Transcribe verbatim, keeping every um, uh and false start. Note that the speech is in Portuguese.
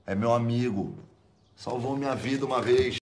É meu amigo. Salvou minha vida uma vez.